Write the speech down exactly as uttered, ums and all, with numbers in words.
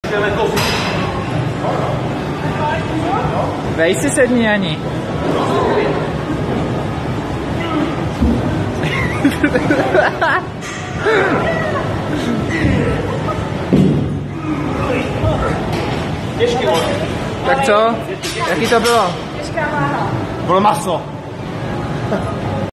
Vej si sedni, Ani. Tak co? Jaký to bylo? Bylo maso.